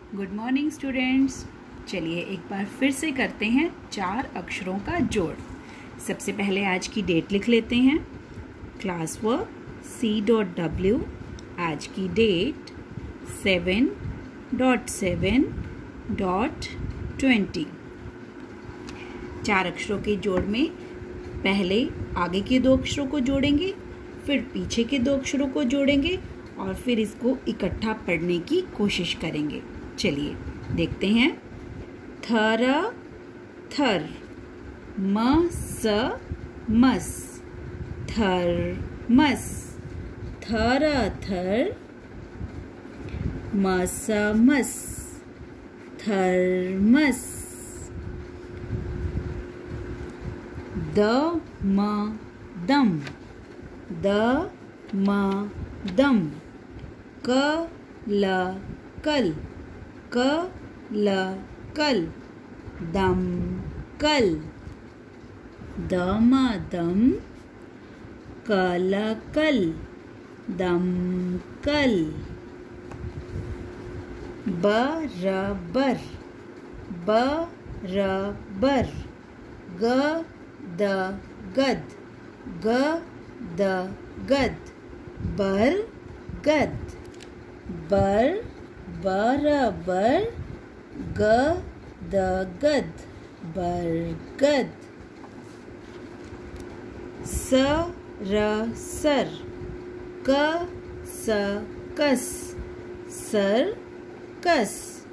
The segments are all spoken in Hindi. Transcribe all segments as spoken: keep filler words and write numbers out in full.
Good morning students. चलिए एक बार फिर से करते हैं चार अक्षरों का जोड़। सबसे पहले आज की डेट लिख लेते हैं। Class work C dot W, आज की date seven dot seven dot twenty. चार अक्षरों के जोड़ में पहले आगे के दो अक्षरों को जोड़ेंगे, फिर पीछे के दो अक्षरों को जोड़ेंगे और फिर इसको इकट्ठा पढ़ने की कोशिश करेंगे। चलिए देखते हैं। थर थर, म स मस, थर्मस। थर थर, म स मस, थर्मस। द म दम, द म दम। क ल कल, क ल कल, दम कल। दम दम, कल कल, दम कल। बरबर, बरबर। ग द गद, ग द गद, बर गद। बर बराबर, ग द गद, बरगद। स र सर, क स कस, सर कस,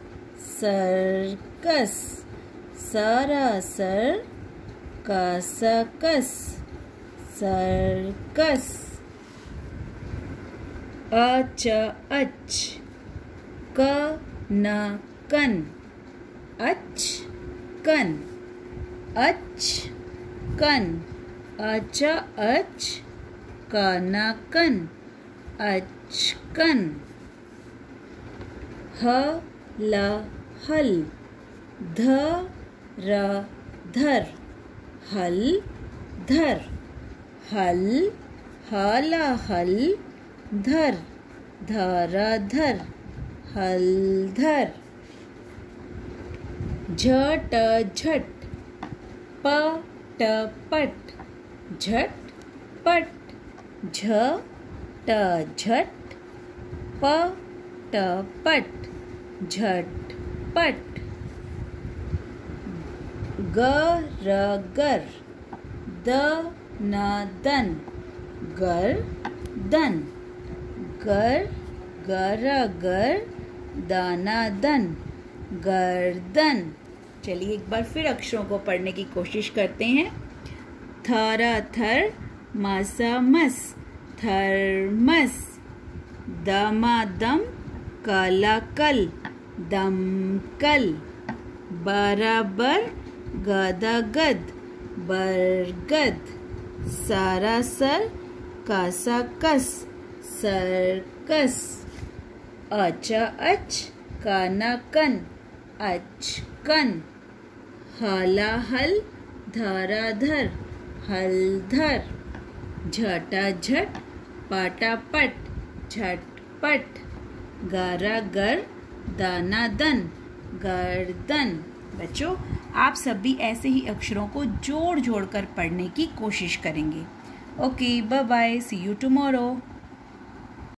सर्कस। सरासर, कसकस, सर्कस। अच अच, क न कन, अच कन, अच कन। अच अच, कन कन, अचकन। ह ल हल, ध र धर, हल धर। हल हल हल, धर धर धर, हलधर। झट झट, पट पट, झट पट। झट झट, पट पट, झटपट। गर गर, द न दन, गर दन। गर गर गर, दाना दन, गर्दन। चलिए एक बार फिर अक्षरों को पढ़ने की कोशिश करते हैं। थर थर, मस मस, थर्मस। दमा दम, कल कल, दमकल। बराबर, गद गद, बरगद। सरासर, कसकस, सर्कस। अच अच, कन कन, अचकन। हला हल, धरा धर, हलधर। झटा झट, पटापट, झटपट। गरा गर, दाना दन, गर्दन। बच्चों, आप सब भी ऐसे ही अक्षरों को जोड़ जोड़ कर पढ़ने की कोशिश करेंगे। Okay, bye bye, see you tomorrow.